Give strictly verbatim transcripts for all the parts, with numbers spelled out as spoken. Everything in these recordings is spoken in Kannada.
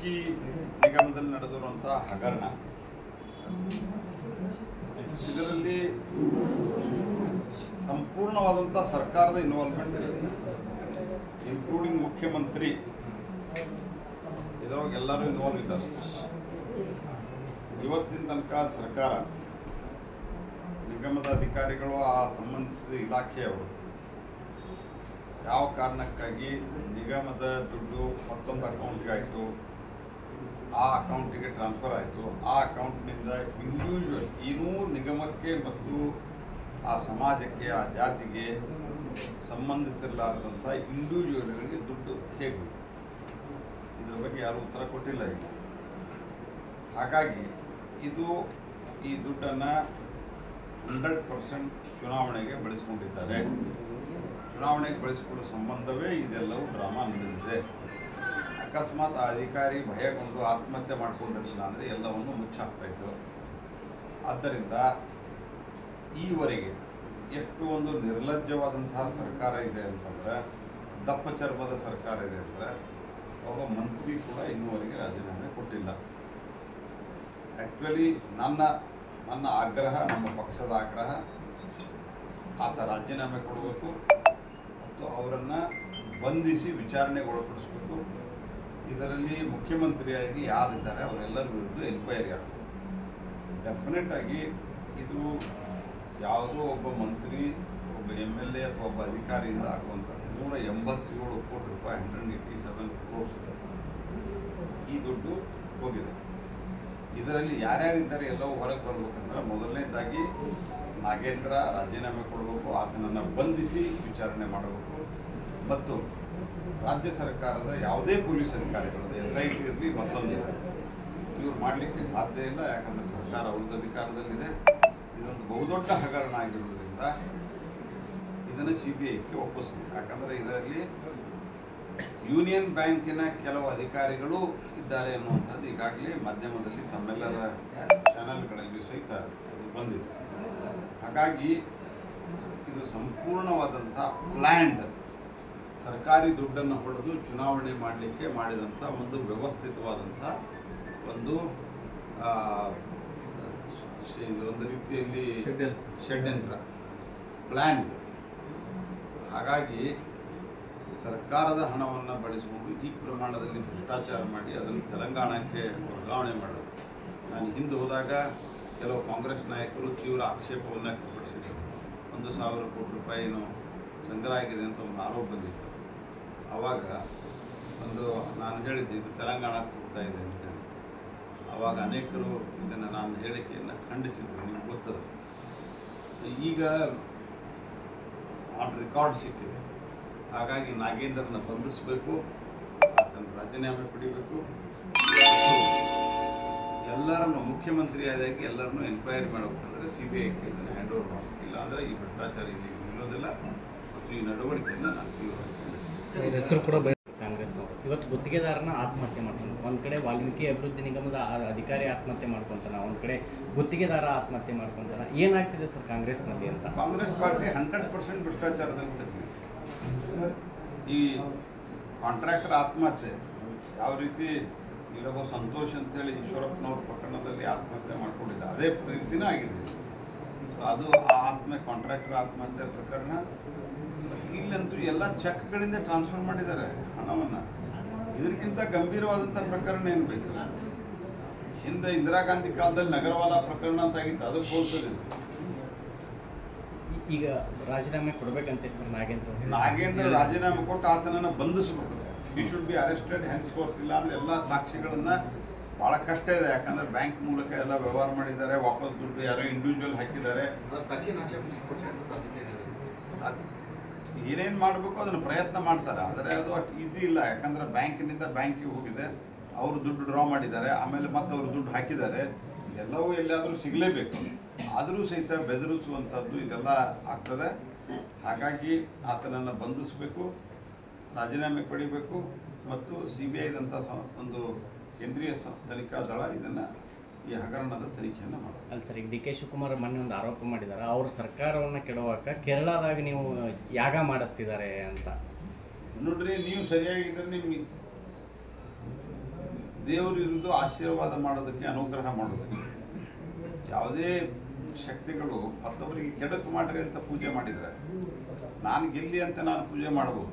ಇಡುಕ್ಕಿ ನಿಗಮದಲ್ಲಿ ನಡೆದಿರುವಂತಹ ಹಗರಣ, ಇದರಲ್ಲಿ ಸಂಪೂರ್ಣವಾದಂಥ ಸರ್ಕಾರದ ಇನ್ವಾಲ್ವ್ಮೆಂಟ್ ಇದೆ, ಇನ್ಕ್ಲೂಡಿಂಗ್ ಮುಖ್ಯಮಂತ್ರಿ. ಇದರೊಳಗೆ ಎಲ್ಲರೂ ಇನ್ವಾಲ್ವ್ ಇದ್ದಾರೆ. ಇವತ್ತಿನ ತನಕ ಸರ್ಕಾರ, ನಿಗಮದ ಅಧಿಕಾರಿಗಳು, ಆ ಸಂಬಂಧಿಸಿದ ಇಲಾಖೆಯವರು ಯಾವ ಕಾರಣಕ್ಕಾಗಿ ನಿಗಮದ ದುಡ್ಡು ಮತ್ತೊಂದು ಅಕೌಂಟ್ಗೆ ಆಯಿತು, ಆ ಅಕೌಂಟಿಗೆ ಟ್ರಾನ್ಸ್ಫರ್ ಆಯಿತು, ಆ ಅಕೌಂಟ್ನಿಂದ ಇಂಡಿವಿಜುವಲ್ ಇನ್ನೂ ನಿಗಮಕ್ಕೆ ಮತ್ತು ಆ ಸಮಾಜಕ್ಕೆ, ಆ ಜಾತಿಗೆ ಸಂಬಂಧಿಸಿರಲಾರದಂಥ ಇಂಡಿವಿಜುವಲ್ಗಳಿಗೆ ದುಡ್ಡು ಹೇಗೆ, ಇದರ ಬಗ್ಗೆ ಯಾರೂ ಉತ್ತರ ಕೊಟ್ಟಿಲ್ಲ ಈಗ. ಹಾಗಾಗಿ ಇದು ಈ ದುಡ್ಡನ್ನು ಹಂಡ್ರೆಡ್ ಪರ್ಸೆಂಟ್ ಚುನಾವಣೆಗೆ ಬಳಸಿಕೊಂಡಿದ್ದಾರೆ. ಚುನಾವಣೆಗೆ ಬಳಸಿಕೊಳ್ಳೋ ಸಂಬಂಧವೇ ಇದೆಲ್ಲವೂ ಡ್ರಾಮಾ ನಡೆದಿದೆ. ಅಕಸ್ಮಾತ್ ಆ ಅಧಿಕಾರಿ ಭಯಗೊಂಡು ಆತ್ಮಹತ್ಯೆ ಮಾಡಿಕೊಂಡಿರಲಿಲ್ಲ ಅಂದರೆ ಎಲ್ಲವನ್ನು ಮುಚ್ಚಾಕ್ತಾಯಿದ್ರು. ಆದ್ದರಿಂದ ಈವರೆಗೆ ಎಷ್ಟು ಒಂದು ನಿರ್ಲಜ್ಜವಾದಂತಹ ಸರ್ಕಾರ ಇದೆ ಅಂತಂದರೆ, ದಪ್ಪ ಚರ್ಮದ ಸರ್ಕಾರ ಇದೆ ಅಂದರೆ, ಒಬ್ಬ ಮಂತ್ರಿ ಕೂಡ ಇನ್ನೂವರೆಗೆ ರಾಜೀನಾಮೆ ಕೊಟ್ಟಿಲ್ಲ. ಆ್ಯಕ್ಚುಲಿ ನನ್ನ ನನ್ನ ಆಗ್ರಹ, ನಮ್ಮ ಪಕ್ಷದ ಆಗ್ರಹ, ಆತ ರಾಜೀನಾಮೆ ಕೊಡಬೇಕು ಮತ್ತು ಅವರನ್ನು ಬಂಧಿಸಿ ವಿಚಾರಣೆಗೆ ಒಳಪಡಿಸಬೇಕು. ಇದರಲ್ಲಿ ಮುಖ್ಯಮಂತ್ರಿಯಾಗಿ ಯಾರಿದ್ದಾರೆ ಅವರೆಲ್ಲರ ವಿರುದ್ಧ ಎನ್ಕ್ವೈರಿ ಆಗ್ತದೆ. ಡೆಫಿನೆಟ್ ಆಗಿ ಇದು ಯಾವುದೋ ಒಬ್ಬ ಮಂತ್ರಿ, ಒಬ್ಬ ಎಮ್ ಎಲ್ ಎ ಅಥವಾ ಒಬ್ಬ ಅಧಿಕಾರಿಯಿಂದ ಆಗುವಂಥ ನೂರ ಎಂಬತ್ತೇಳು ಕೋಟಿ ರೂಪಾಯಿ ಹಂಡ್ರೆಡ್ ಏಯ್ಟಿ ಸೆವೆನ್ ಕ್ರೋರ್ಸ್ ಈ ದುಡ್ಡು ಹೋಗಿದೆ. ಇದರಲ್ಲಿ ಯಾರ್ಯಾರಿದ್ದಾರೆ ಎಲ್ಲವೂ ಹೊರಗೆ ಬರಬೇಕಂದ್ರೆ, ಮೊದಲನೇದಾಗಿ ನಾಗೇಂದ್ರ ರಾಜೀನಾಮೆ ಕೊಡಬೇಕು, ಆತನನ್ನು ಬಂಧಿಸಿ ವಿಚಾರಣೆ ಮಾಡಬೇಕು ಮತ್ತು ರಾಜ್ಯ ಸರ್ಕಾರದ ಯಾವುದೇ ಪೊಲೀಸ್ ಅಧಿಕಾರಿಗಳು, ಎಸ್ ಐ ಟಿ ಇರಲಿ ಮತ್ತೊಂದು ಇವ್ರು ಮಾಡಲಿಕ್ಕೆ ಸಾಧ್ಯ ಇಲ್ಲ. ಯಾಕಂದರೆ ಸರ್ಕಾರ ಅವ್ರದ್ದು ಅಧಿಕಾರದಲ್ಲಿದೆ. ಇದೊಂದು ಬಹುದೊಡ್ಡ ಹಗರಣ ಆಗಿರೋದ್ರಿಂದ ಇದನ್ನು ಸಿ ಬಿ ಐಗೆ ಒಪ್ಪಿಸ್ಬೇಕು. ಯಾಕಂದರೆ ಇದರಲ್ಲಿ ಯೂನಿಯನ್ ಬ್ಯಾಂಕಿನ ಕೆಲವು ಅಧಿಕಾರಿಗಳು ಇದ್ದಾರೆ ಅನ್ನುವಂಥದ್ದು ಈಗಾಗಲೇ ಮಾಧ್ಯಮದಲ್ಲಿ ತಮ್ಮೆಲ್ಲರ ಚಾನಲ್ಗಳಲ್ಲಿ ಸಹಿತ ಅದು ಬಂದಿದೆ. ಹಾಗಾಗಿ ಇದು ಸಂಪೂರ್ಣವಾದಂಥ ಪ್ಲ್ಯಾಂಡ್ ಸರ್ಕಾರಿ ದುಡ್ಡನ್ನು ಹೊಡೆದು ಚುನಾವಣೆ ಮಾಡಲಿಕ್ಕೆ ಮಾಡಿದಂಥ ಒಂದು ವ್ಯವಸ್ಥಿತವಾದಂಥ ಒಂದು ಒಂದು ರೀತಿಯಲ್ಲಿ ಷಡ್ಯಂತ್ರ ಪ್ಲ್ಯಾನ್. ಹಾಗಾಗಿ ಸರ್ಕಾರದ ಹಣವನ್ನು ಬಳಸಿಕೊಂಡು ಈ ಪ್ರಮಾಣದಲ್ಲಿ ಭ್ರಷ್ಟಾಚಾರ ಮಾಡಿ ಅದನ್ನು ತೆಲಂಗಾಣಕ್ಕೆ ವರ್ಗಾವಣೆ ಮಾಡೋದು. ನಾನು ಹಿಂದೆ ಹೋದಾಗ ಕೆಲವು ಕಾಂಗ್ರೆಸ್ ನಾಯಕರು ತೀವ್ರ ಆಕ್ಷೇಪವನ್ನು ವ್ಯಕ್ತಪಡಿಸಿದರು. ಒಂದು ಸಾವಿರ ಕೋಟಿ ರೂಪಾಯಿನೂ ಸಂಗ್ರಹ ಆಗಿದೆ ಅಂತ ಒಂದು ಆರೋಪ ಬಂದಿತ್ತು. ಆವಾಗ ಒಂದು ನಾನು ಹೇಳಿದ್ದೆ ಇದು ತೆಲಂಗಾಣಕ್ಕೆ ಹೋಗ್ತಾ ಇದೆ ಅಂತೇಳಿ. ಆವಾಗ ಅನೇಕರು ಇದನ್ನು ನಾನು ಹೇಳಿಕೆಯನ್ನು ಖಂಡಿಸಿದ್ರು, ನಿಮ್ಗೆ ಗೊತ್ತದ. ಈಗ ಆನ್ ರೆಕಾರ್ಡ್ ಸಿಕ್ಕಿದೆ. ಹಾಗಾಗಿ ನಾಗೇಂದ್ರನ ಬಂಧಿಸಬೇಕು, ಆತನ ರಾಜೀನಾಮೆ ಪಡಿಬೇಕು, ಎಲ್ಲರನ್ನು ಮುಖ್ಯಮಂತ್ರಿ ಆದಾಗಿ ಎಲ್ಲರನ್ನೂ ಎನ್ಕ್ವೈರಿ ಮಾಡಬೇಕಂದ್ರೆ ಸಿ ಬಿ ಐಗೆ ಇದನ್ನು ಹ್ಯಾಂಡ್ ಓವರ್ ಮಾಡಬೇಕು. ಇಲ್ಲ ಅಂದರೆ ಈ ಭ್ರಷ್ಟಾಚಾರ ಇಲ್ಲಿ ನಿಲ್ಲೋದಿಲ್ಲ ಮತ್ತು ಈ ನಡವಳಿಕೆಯನ್ನು ನಾನು ತೀವ್ರವಾಗಿ ಹೆಸರು ಕೂಡ ಕಾಂಗ್ರೆಸ್ನವರು ಇವತ್ತು ಗುತ್ತಿಗೆದಾರನ ಆತ್ಮಹತ್ಯೆ ಮಾಡ್ಕೊಂಡು, ಒಂದು ಕಡೆ ವಾಲ್ಮೀಕಿ ಅಭಿವೃದ್ಧಿ ನಿಗಮದ ಅಧಿಕಾರಿ ಆತ್ಮಹತ್ಯೆ ಮಾಡ್ಕೊತಾನ, ಒಂದು ಕಡೆ ಗುತ್ತಿಗೆದಾರ ಆತ್ಮಹತ್ಯೆ ಮಾಡ್ಕೊತಾನ. ಏನಾಗ್ತಿದೆ ಸರ್ ಕಾಂಗ್ರೆಸ್ನಲ್ಲಿ ಅಂತ? ಕಾಂಗ್ರೆಸ್ ಪಾರ್ಟಿ ಹಂಡ್ರೆಡ್ ಪರ್ಸೆಂಟ್ ಭ್ರಷ್ಟಾಚಾರದಲ್ಲಿ ತಪ್ಪಿದೆ. ಈ ಕಾಂಟ್ರಾಕ್ಟರ್ ಆತ್ಮಹತ್ಯೆ ಯಾವ ರೀತಿ ಇವಾಗ ಸಂತೋಷ್ ಅಂತೇಳಿ ಈಶ್ವರಪ್ಪನವ್ರ ಪ್ರಕರಣದಲ್ಲಿ ಆತ್ಮಹತ್ಯೆ ಮಾಡ್ಕೊಂಡಿದ್ದ ಅದೇ ರೀತಿನ ಆಗಿದೆ. ಅದು ಆ ಆತ್ಮ ಕಾಂಟ್ರಾಕ್ಟರ್ ಆತ್ಮಹತ್ಯೆ ಪ್ರಕರಣ. ಇಲ್ಲಂತೂ ಎಲ್ಲ ಚೆಕ್ಗಳಿಂದ ಟ್ರಾನ್ಸ್ಫರ್ ಮಾಡಿದ್ದಾರೆ ಹಣವನ್ನು. ಇದಕ್ಕಿಂತ ಗಂಭೀರವಾದಂಥ ಪ್ರಕರಣ ಏನು ಬೇಕು? ಹಿಂದೆ ಇಂದಿರಾ ಗಾಂಧಿ ಕಾಲದಲ್ಲಿ ನಗರವಾಲ ಪ್ರಕರಣ ಅಂತ ಆಗಿತ್ತು, ಅದಕ್ಕೆ ಹೋಲ್ತದೆ. ಈಗ ರಾಜೀನಾಮೆ ಕೊಡ್ಬೇಕಂತೀರಿ ಸರ್ ನಾಗೇಂದ್ರ? ನಾಗೇಂದ್ರ ರಾಜೀನಾಮೆ ಕೊಟ್ಟು ಆತನನ್ನು ಬಂಧಿಸಬೇಕು. ಈ should be arrested henceforth. ಇಲ್ಲ ಅಂದರೆ ಎಲ್ಲ ಸಾಕ್ಷಿಗಳನ್ನು ಭಾಳ ಕಷ್ಟ ಇದೆ. ಯಾಕಂದರೆ ಬ್ಯಾಂಕ್ ಮೂಲಕ ಎಲ್ಲ ವ್ಯವಹಾರ ಮಾಡಿದ್ದಾರೆ, ವಾಪಸ್ ದುಡ್ಡು ಯಾರೋ ಇಂಡಿವಿಜುವಲ್ ಹಾಕಿದ್ದಾರೆ. ಏನೇನು ಮಾಡಬೇಕು ಅದನ್ನು ಪ್ರಯತ್ನ ಮಾಡ್ತಾರೆ, ಆದರೆ ಅದು ಅಷ್ಟು ಈಸಿ ಇಲ್ಲ. ಯಾಕಂದರೆ ಬ್ಯಾಂಕಿನಿಂದ ಬ್ಯಾಂಕಿಗೆ ಹೋಗಿದೆ, ಅವರು ದುಡ್ಡು ಡ್ರಾ ಮಾಡಿದ್ದಾರೆ, ಆಮೇಲೆ ಮತ್ತೆ ಅವರು ದುಡ್ಡು ಹಾಕಿದ್ದಾರೆ. ಎಲ್ಲವೂ ಎಲ್ಲಿಯಾದರೂ ಸಿಗಲೇಬೇಕು. ಆದರೂ ಸಹಿತ ಬೆದರಿಸುವಂಥದ್ದು ಇದೆಲ್ಲ ಆಗ್ತದೆ. ಹಾಗಾಗಿ ಆತನನ್ನು ಬಂಧಿಸಬೇಕು, ರಾಜೀನಾಮೆ ಪಡಿಬೇಕು ಮತ್ತು ಸಿ ಬಿ ಐದಂಥ ಒಂದು ಕೇಂದ್ರೀಯ ತನಿಖಾ ದಳ ಇದನ್ನು ಈ ಹಗರಣದ ತನಿಖೆಯನ್ನು ಮಾಡೋದು. ಅಲ್ಲ ಸರ್, ಈಗ ಡಿ ಕೆ ಶಿವಕುಮಾರ್ ಮೊನ್ನೆ ಒಂದು ಆರೋಪ ಮಾಡಿದ್ದಾರೆ, ಅವ್ರ ಸರ್ಕಾರವನ್ನು ಕೆಡವಾಕ ಕೇರಳದಾಗ ನೀವು ಯಾಗ ಮಾಡಿಸ್ತಿದ್ದಾರೆ ಅಂತ. ನೋಡ್ರಿ, ನೀವು ಸರಿಯಾಗಿದ್ದರೆ ನಿಮ್ಗೆ ದೇವರು ಇರುವುದು ಆಶೀರ್ವಾದ ಮಾಡೋದಕ್ಕೆ, ಅನುಗ್ರಹ ಮಾಡೋದಕ್ಕೆ. ಯಾವುದೇ ಶಕ್ತಿಗಳು ಮತ್ತೊಬ್ಬರಿಗೆ ಕೆಡಕು ಮಾಡ್ರಿ ಅಂತ ಪೂಜೆ ಮಾಡಿದರೆ ನಾನು ಗೆಲ್ಲಿ ಅಂತ ನಾನು ಪೂಜೆ ಮಾಡಬಹುದು.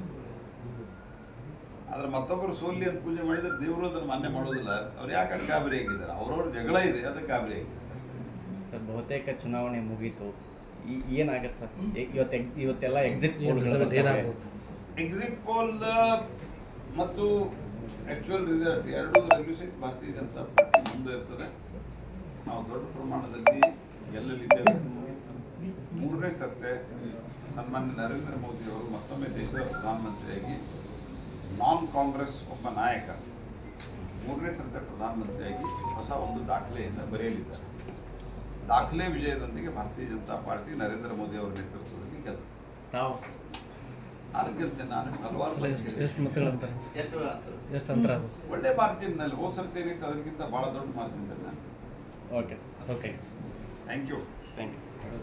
ಆದರೆ ಮತ್ತೊಬ್ಬರು ಸೋಲ್ಲಿ ಅಂತ ಪೂಜೆ ಮಾಡಿದರೆ ದೇವರು ಅದನ್ನು ಮಾನ್ಯ ಮಾಡೋದಿಲ್ಲ. ಅವ್ರು ಯಾಕೆ ಗಾಬರಿ ಆಗಿದ್ದಾರೆ? ಅವ್ರವ್ರ ಜಗಳ ಇದೆ, ಅದಕ್ಕೆ ಗಾಬರಿ ಆಗಿದ್ದಾರೆ. ಸರ್, ಬಹುತೇಕ ಚುನಾವಣೆ ಮುಗೀತು, ಏನಾಗತ್ತೆ ಸರ್ ಇವತ್ತು? ಇವತ್ತೆಲ್ಲ ಎಕ್ಸಿಟ್ ಪೋಲ್ ಎಕ್ಸಿಟ್ ಪೋಲ್ ಮತ್ತು ಆಕ್ಚುಯಲ್ ರಿಸಲ್ಟ್ ಎರಡೂದರಲ್ಲೂ ಸಹಿತ ಭಾರತೀಯ ಜನತಾ ಪಾರ್ಟಿ ಮುಂದೆ ಇರ್ತದೆ. ನಾವು ದೊಡ್ಡ ಪ್ರಮಾಣದಲ್ಲಿ ಗೆಲ್ಲಲಿದ್ದೇವೆ. ಮೂರನೇ ಸರ್ತೆ ಸನ್ಮಾನ್ಯ ನರೇಂದ್ರ ಮೋದಿ ಅವರು ಮತ್ತೊಮ್ಮೆ ದೇಶದ ಪ್ರಧಾನಮಂತ್ರಿಯಾಗಿ, ನಾನ್ ಕಾಂಗ್ರೆಸ್ ಒಬ್ಬ ನಾಯಕ ಮೂರನೇ ಸರ್ತೆ ಪ್ರಧಾನಮಂತ್ರಿಯಾಗಿ ಹೊಸ ಒಂದು ದಾಖಲೆಯನ್ನು ಬರೆಯಲಿದ್ದಾರೆ. ದಾಖಲೆ ವಿಜಯದೊಂದಿಗೆ ಭಾರತೀಯ ಜನತಾ ಪಾರ್ಟಿ ನರೇಂದ್ರ ಮೋದಿ ಅವರ ನೇತೃತ್ವದಲ್ಲಿ ಗೆದ್ದು ತಾವು ಅದಕ್ಕೆ ನಾನು ಹಲವಾರು ಎಷ್ಟು ಅಂತರ ಒಳ್ಳೆ ಮಾರ್ಜಿನ್ನಲ್ಲಿ ಹೋದ ಸರ್ತಿ ಏನಿತ್ತು ಅದಕ್ಕಿಂತ ಭಾಳ ದೊಡ್ಡ ಮಾರ್ಜಿನ್ದಲ್ಲಿ ನಾನು. Okay sir, okay thank you thank you.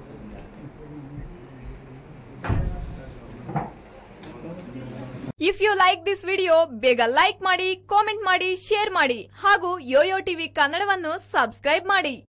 If you like this video ಬೇಗ ಲೈಕ್ ಮಾಡಿ, ಕಾಮೆಂಟ್ ಮಾಡಿ, ಶೇರ್ ಮಾಡಿ ಹಾಗೂ ಯೋಯೋ ಟಿವಿ ಕನ್ನಡವನ್ನು ಸಬ್ಸ್ಕ್ರೈಬ್ ಮಾಡಿ.